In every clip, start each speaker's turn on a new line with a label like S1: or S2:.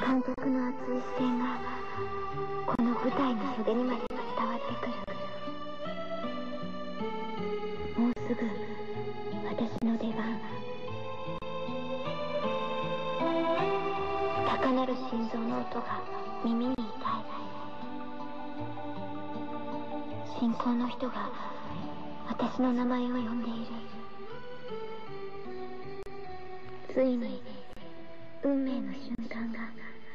S1: 観客の熱い視線がこの舞台の袖にまで伝わってくる。もうすぐ私の出番。高鳴る心臓の音が耳に痛い。信仰の人が私の名前を呼んでいる。ついに運命の瞬間が。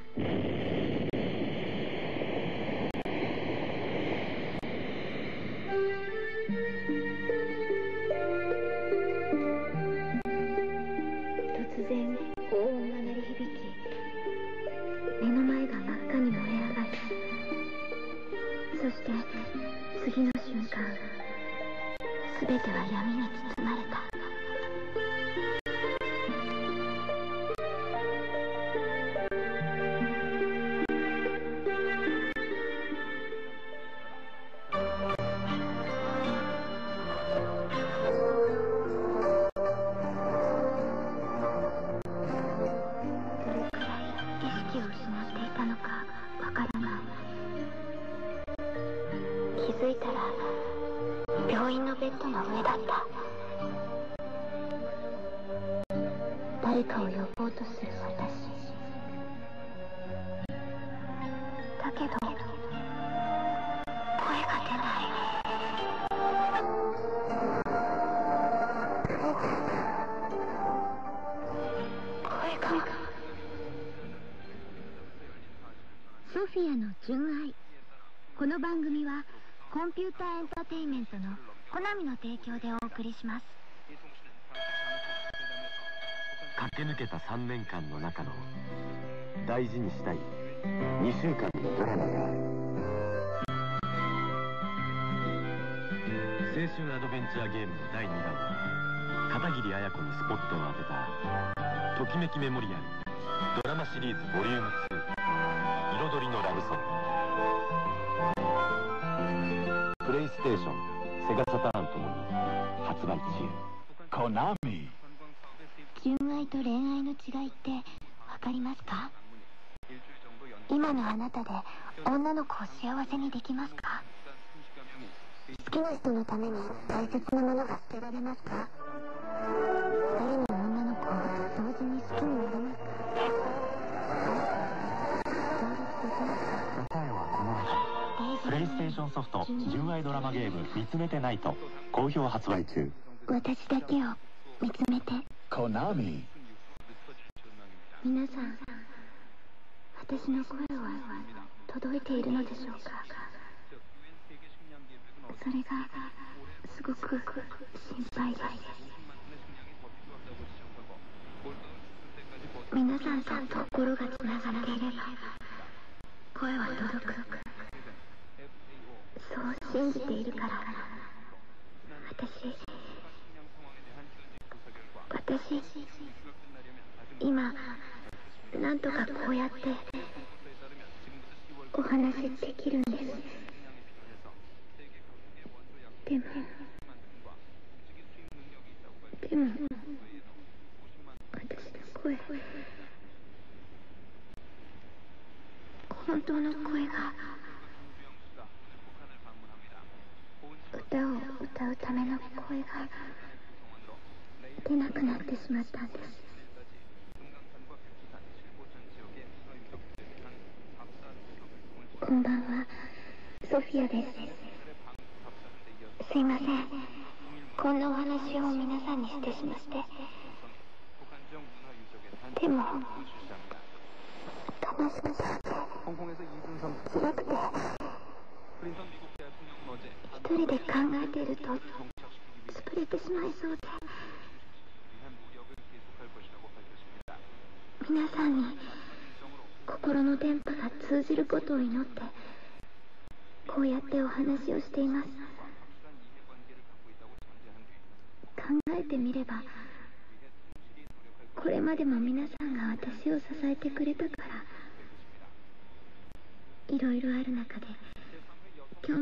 S1: 突然轟音が鳴り響き、目の前が真っ赤に燃え上がる。そして次の瞬間、全ては闇に包まれた。気づいたら病院のベッドの上だった。誰かを呼ぼうとする私だけど声が出ない。声が。ソフィアの純愛。この番組はコンピューターエンターテインメントのコナミの提供でお送りします。
S2: 駆け抜けた3年間の中の大事にしたい2週間のドラマがある。青春アドベンチャーゲームの第2弾は片桐綾子にスポットを当てたときめきメモリアルドラマシリーズボリューム2彩りのラブソング。プレイステーション、セガサターンともに発売中。コナミ。
S1: 純愛と恋愛の違いってわかりますか？今のあなたで女の子を幸せにできますか？好きな人のために大切なものが捨てられますか？二人の女の子を同時に好きになれますか？
S2: 答えはこの後。プレイステーションソフト純愛ドラマゲーム見つめてないと好評発売中。
S1: 私だけを見つめて。
S2: コナミ。
S1: 皆さん、私の声は届いているのでしょうか？それがすごく心配です。皆さんと心がつながっていれば声は届く。そう信じているから私今なんとかこうやってお話できるんです。でも私の声、本当の声が歌を歌うための声が出なくなってしまったんです。こんばんは、ソフィアです。すいません、こんなお話を皆さんにしてしまって。でも悲しくて辛くて一人で考えていると潰れてしまいそうで、皆さんに心の電波が通じることを祈ってこうやってお話をしています。考えてみればこれまでも皆さんが私を支えてくれたからいろいろある中で今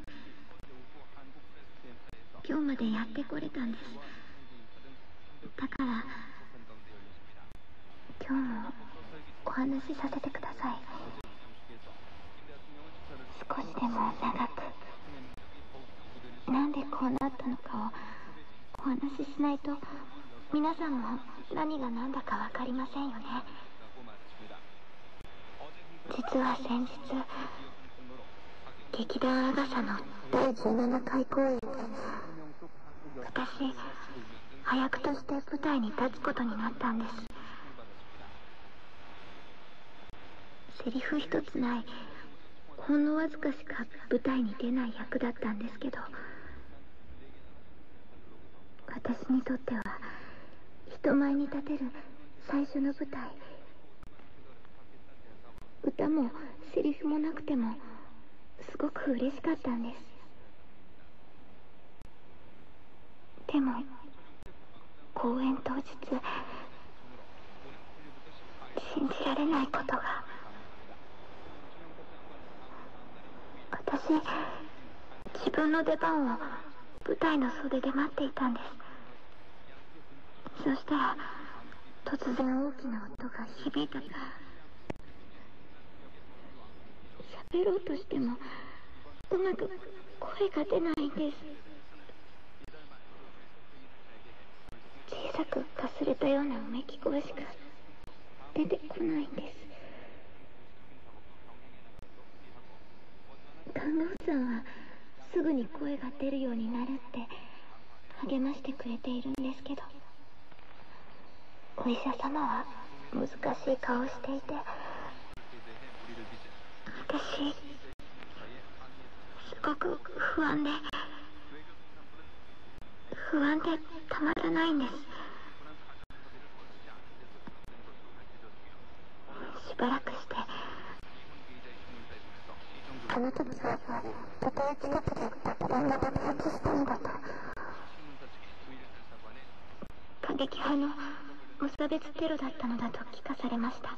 S1: 日までやってこれたんです。だから今日もお話しさせてください。少しでも長く、なんでこうなったのかをお話ししないと皆さんも何が何だか分かりませんよね。実は先日、劇団アガサの第17回公演で私、葉役として舞台に立つことになったんです。セリフ一つない、ほんのわずかしか舞台に出ない役だったんですけど、私にとっては人前に立てる最初の舞台。歌もセリフもなくてもすごく嬉しかったんです。でも公演当日、信じられないことが。私、自分の出番を舞台の袖で待っていたんです。そしたら突然大きな音が響いた。喋ろうとしてもうまく声が出ないんです。小さくかすれたようなうめき声しか出てこないんです。看護婦さんはすぐに声が出るようになるって励ましてくれているんですけど、お医者様は難しい顔をしていて、私すごく不安でたまらないんです。しばらくして、あの時はとても近くで爆弾が爆発したのだと、過激派の無差別テロだったのだと聞かされました。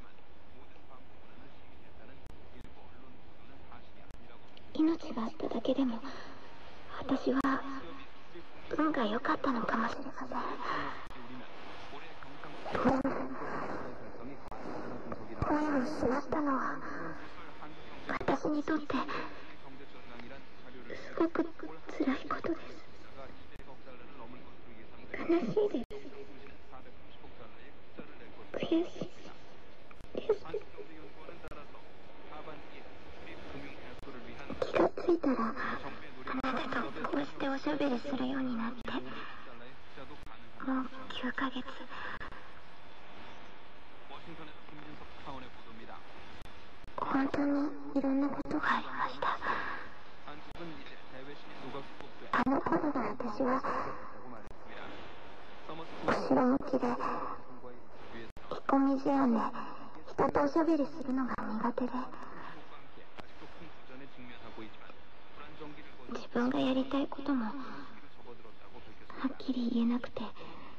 S1: 命があっただけでも私は運が良かったのかもしれません。声を失ったのは私にとってすごく辛いことです。悲しいです。悔しいです。気がついたらあなたとこうしておしゃべりするようになってもう9ヶ月。本当にいろんなことがありました。あの頃の私は後ろ向きで引っ込み思案で人とおしゃべりするのが苦手で、自分がやりたいこともはっきり言えなくて、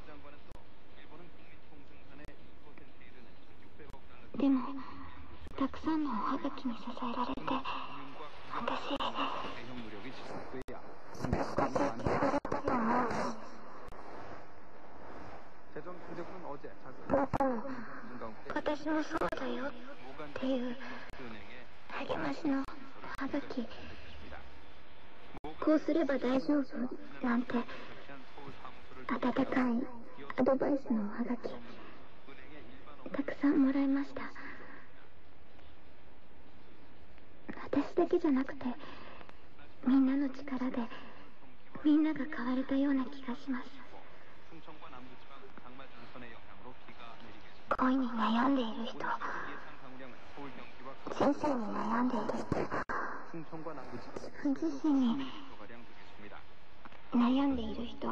S1: でもたくさんのおはがきに支えられて、私少しずつ気がれたと思うんです。私もそうだよっていう励ましのおはがき、こうすれば大丈夫なんて温かいアドバイスのおはがきたくさんもらいました。私だけじゃなくてみんなの力でみんなが変われたような気がします。恋に悩んでいる人、人生に悩んでいる人、自分自身に悩んでいる人、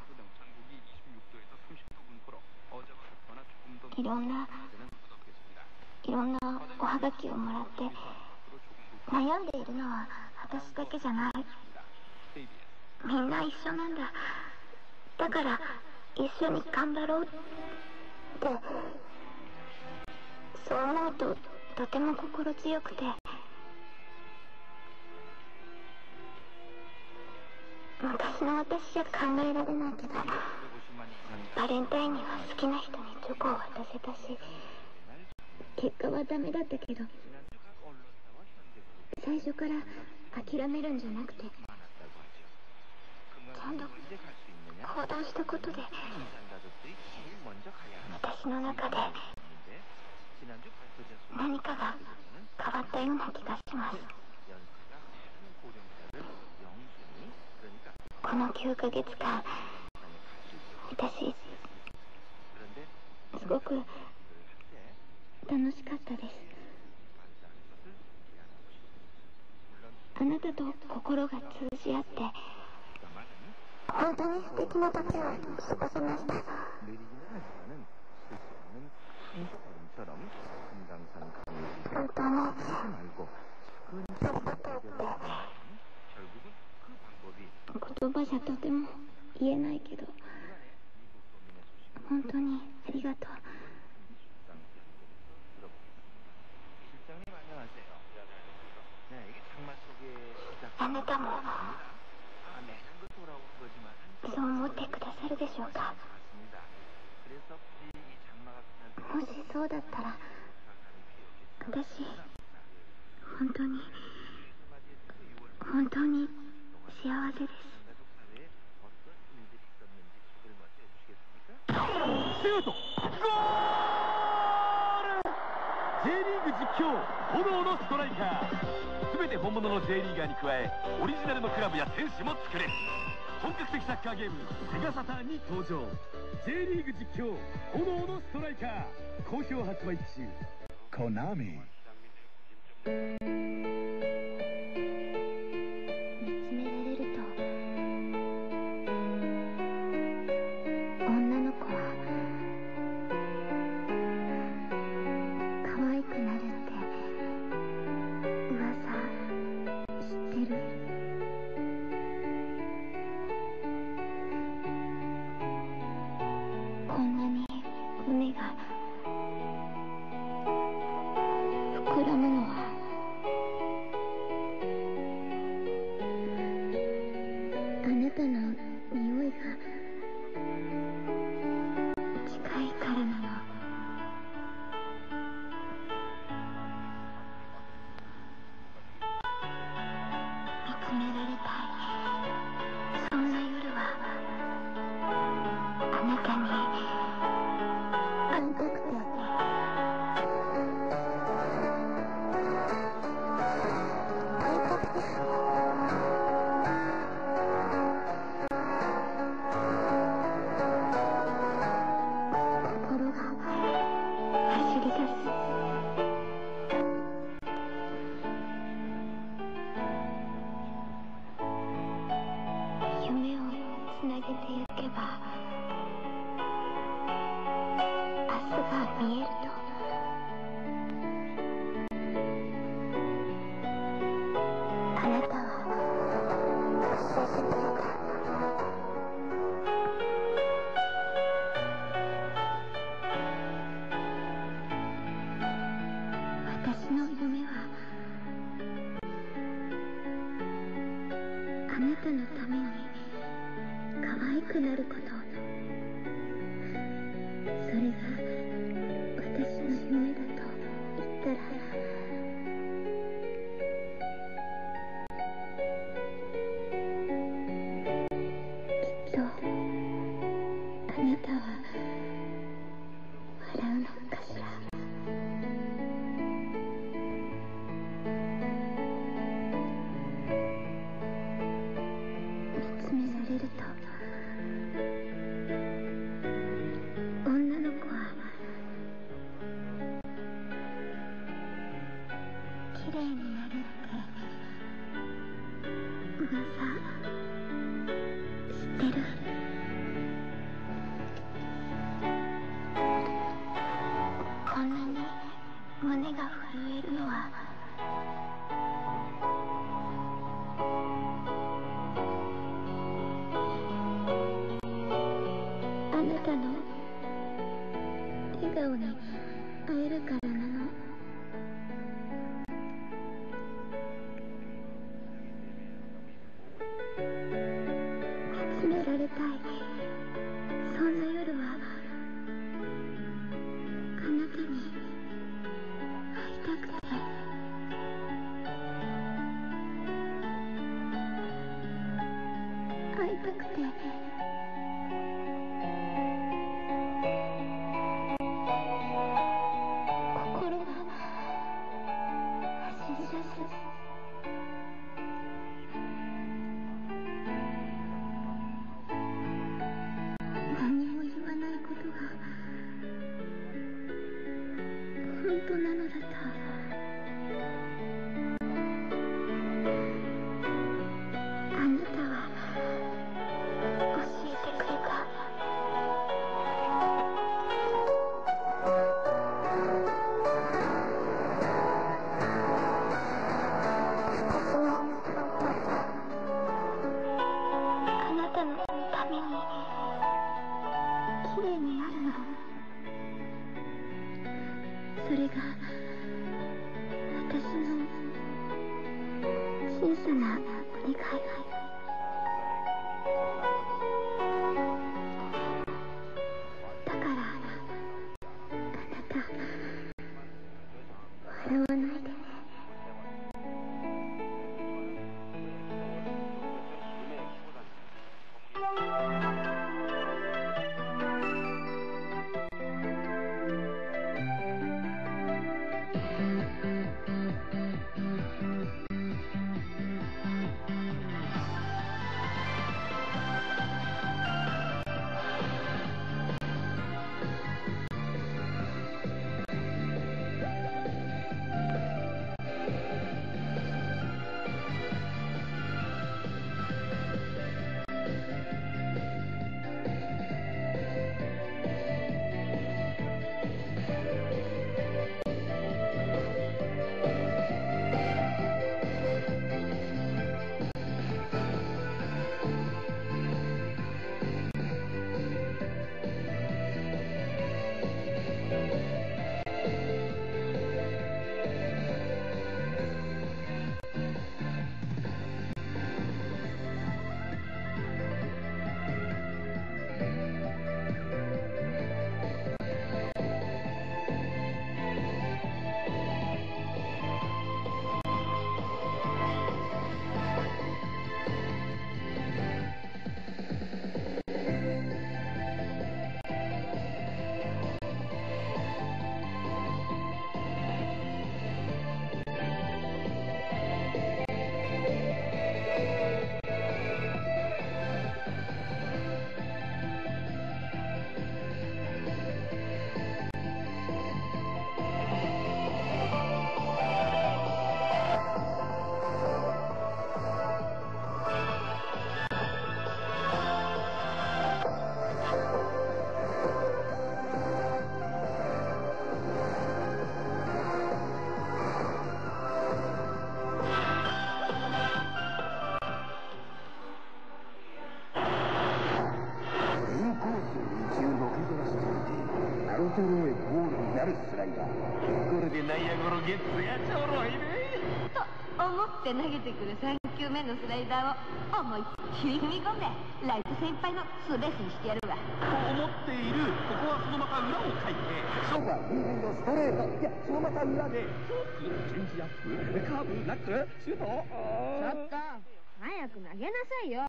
S1: いろんなおはがきをもらって、悩んでいるのは私だけじゃない、みんな一緒なんだ、だから一緒に頑張ろうって、そう思うととても心強くて、昔の私じゃ考えられないけど、バレンタインには好きな人にチョコを渡せたし、 結果はダメだったけど、最初から諦めるんじゃなくて、ちゃんと行動したことで、私の中で何かが変わったような気がします。この9ヶ月間、私すごく楽しかったです。あなたと心が通じ合って本当に素敵な時を過ごせました。本当にそういうことって言葉じゃとても言えないけど、本当にありがとう。あなたもそう思ってくださるでしょうか。もしそうだったら、私本当に幸せです。
S2: シュート、ゴール。 J リーグ実況、炎のストライカー。全て本物の J リーガーに加え、オリジナルのクラブや選手も作れる本格的サッカーゲームセガサターンに登場。 J リーグ実況、炎のストライカー、好評発売中。コナミ。
S1: 見つめられると、女の子は可愛くなるって噂知ってる？こんなに胸が膨らむのは、あなたの匂いが近いからなの。見つめられたい、そんな夜はあなたに会いたくて。心が走り出す。夢をつなげてゆけば、明日が見えると。あなたは教えてくれた。私の夢は、あなたのために可愛くなること。それが私の夢だと言ったら、きっとあなたは笑うのかしら。見つめられると、女の子は綺麗になるって噂知ってる？こんなに胸が震えるのは、あなたの笑顔に会えるからなの。見つめられたい、そんな夜はあなたに本当なのだとあなたは教えてくれた。私のあなたのためにきれいになるの。それが私の小さなお願い。だからあなた笑わないでね。
S2: アウトローへボールになるスライダー。これで内野ゴロゲッツがちょろいね
S3: と思って投げてくる3球目のスライダーを思いっきり踏み込んでライト先輩のツーベースにしてやるわ
S2: と思っている。ここはそのまた裏をかいて勝負は2塁のストレート。いやそのまた裏でチェンジアップカーブナックシュート。ちょ
S3: っと早く投げなさいよ。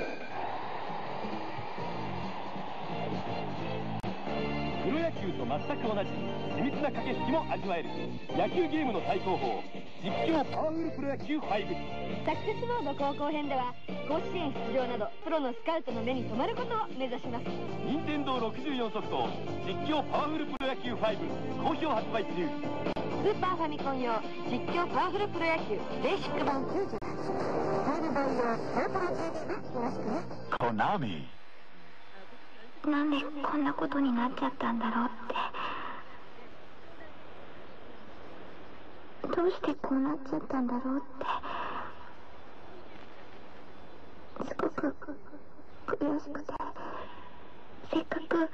S2: プロ野球と全く同じ緻密な駆け引きも味わえる野球ゲームの最高峰実況パワフルプロ野球5。
S3: サクセスボード高校編では甲子園出場などプロのスカウトの目に留まることを目指します。
S2: 任天堂64ソフト実況パワフルプロ野球5好評発売中。
S3: スーパーファミコン用実況パワフルプロ野球ベーシック版98ファイル版用パワプロ CD もよろしくね。
S2: コナミ
S1: なんでこんなことになっちゃったんだろうって、どうしてこうなっちゃったんだろうってすごく悔しくて、せっかく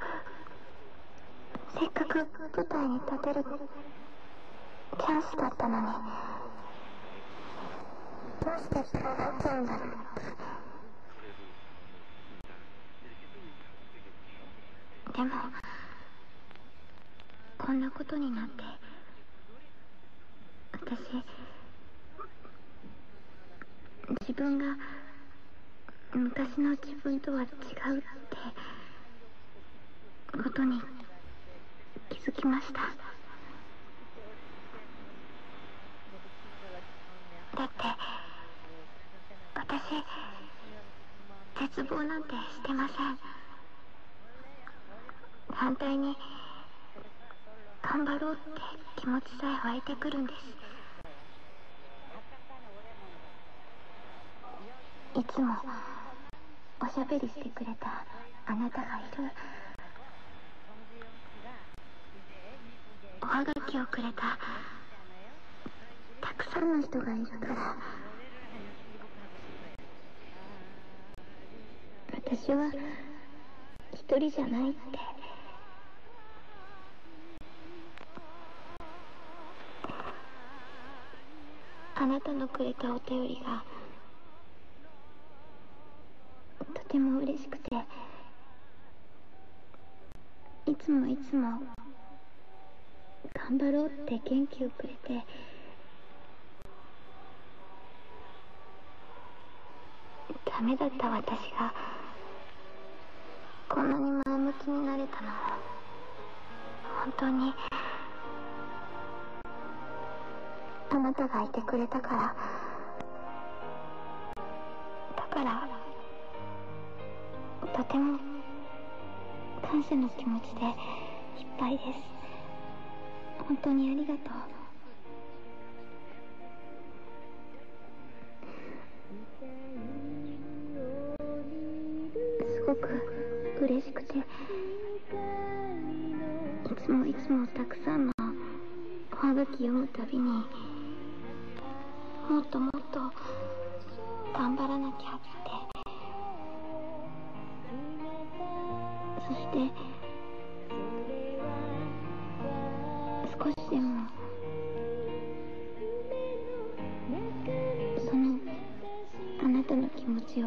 S1: 舞台に立てるチャンスだったのに、どうしてこうなっちゃうんだろう。でもこんなことになって私自分が昔の自分とは違うってことに気づきました。だって私絶望なんてしてません。反対に頑張ろうって気持ちさえ湧いてくるんです。いつもおしゃべりしてくれたあなたがいる、おはがきをくれたたくさんの人がいるから、私は一人じゃないって。あなたのくれたお便りがとても嬉しくて、いつも頑張ろうって元気をくれて、ダメだった私がこんなに前向きになれたのも本当にあなたがいてくれたから。だからとても感謝の気持ちでいっぱいです。本当にありがとう。すごく嬉しくて、いつもたくさんのおはがき読むたびに、もっと頑張らなきゃって、そして少しでもそのあなたの気持ちを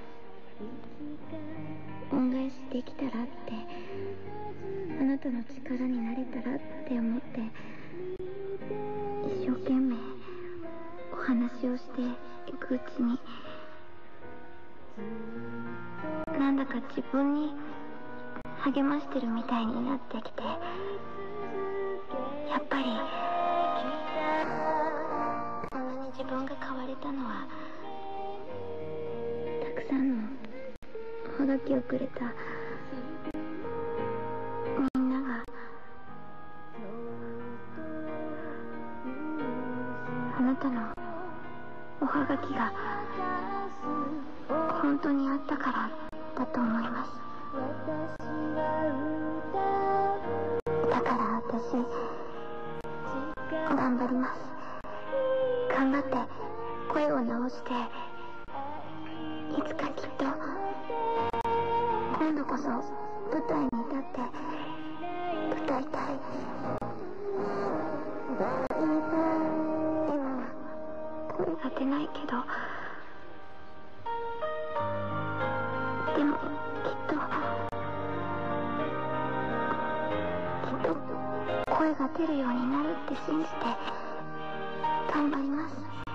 S1: 恩返しできたらって、あなたの力になれたらって思って、一生懸命お話をしていくうちに、なんだか自分に励ましてるみたいになってきて、やっぱりこんなに自分が変われたのは、たくさんのおはがきをくれたみんなが、あなたのおはがきが本当にあったからだと思います。だから私頑張ります。頑張って声を直して、いつかきっと今度こそ舞台に立って歌いたい。今は声が出ないけど、でもきっと声が出るようになるって信じて頑張ります。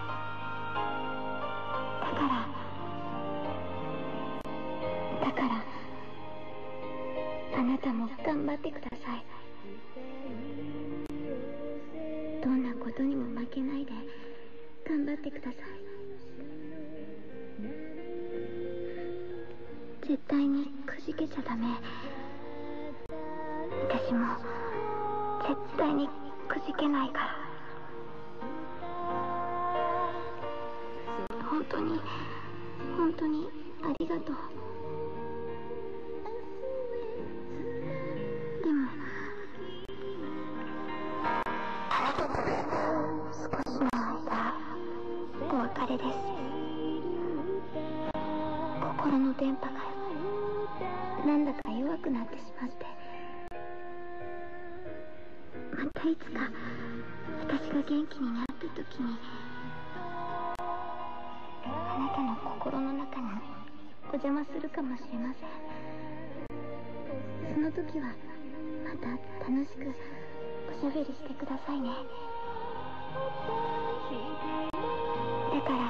S1: だからあなたも頑張ってください。どんなことにも負けないで頑張ってください。絶対にくじけちゃダメ。私も絶対にくじけないから。本当にありがとう。でもあなたと少しの間お別れです。心の電波がなんだか弱くなってしまって、またいつか私が元気になった時に、あなたの心の中にお邪魔するかもしれません。その時はまた楽しくおしゃべりしてくださいね。だから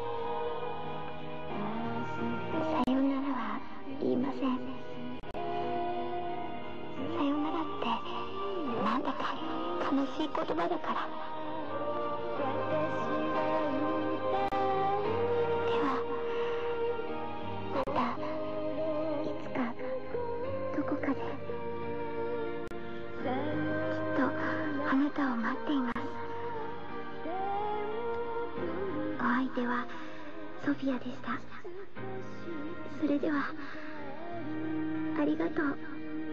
S1: さようならは言いません。さようならってなんだか悲しい言葉だから。ではまたいつかどこかできっとあなたを待っています。お相手はソフィアでした。それでは、ありがとう。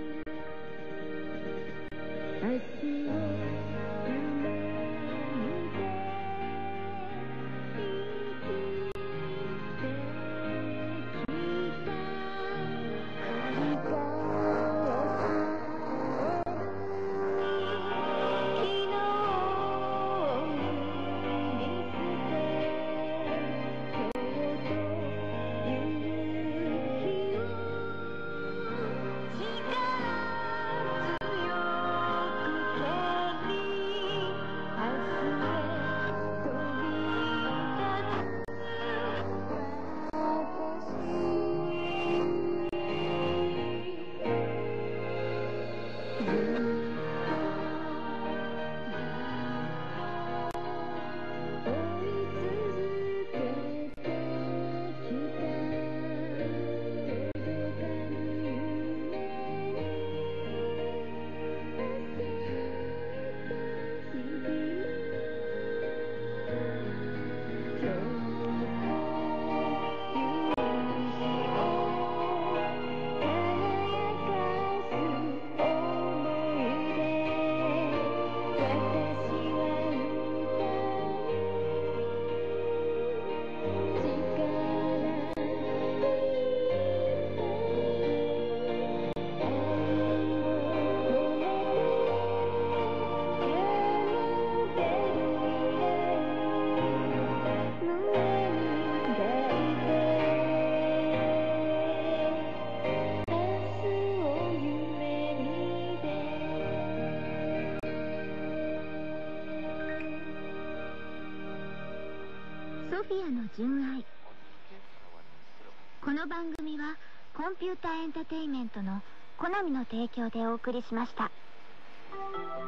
S1: ソフィアの純愛。この番組はコンピューターエンタテインメントのコナミの提供でお送りしました。